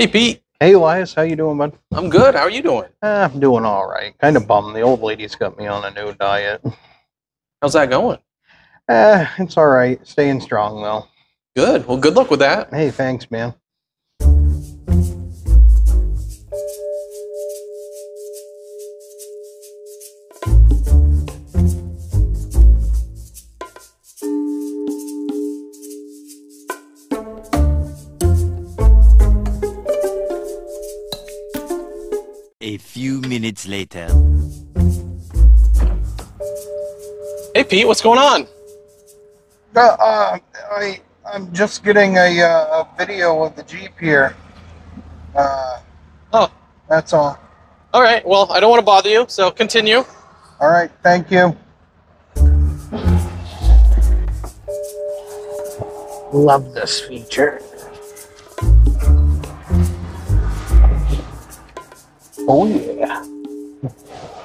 Hey, Pete. Hey, Elias, how you doing, bud? I'm good. How are you doing? I'm doing all right. Kind of bummed. The old lady's got me on a new diet. How's that going? It's all right. Staying strong, though. Good. Well, good luck with that. Hey, thanks, man. A few minutes later. Hey, Pete. What's going on? I'm just getting a video of the Jeep here. Oh, That's all. all right. Well, I don't want to bother you, so continue. All right, thank you. Love this feature. Oh, yeah.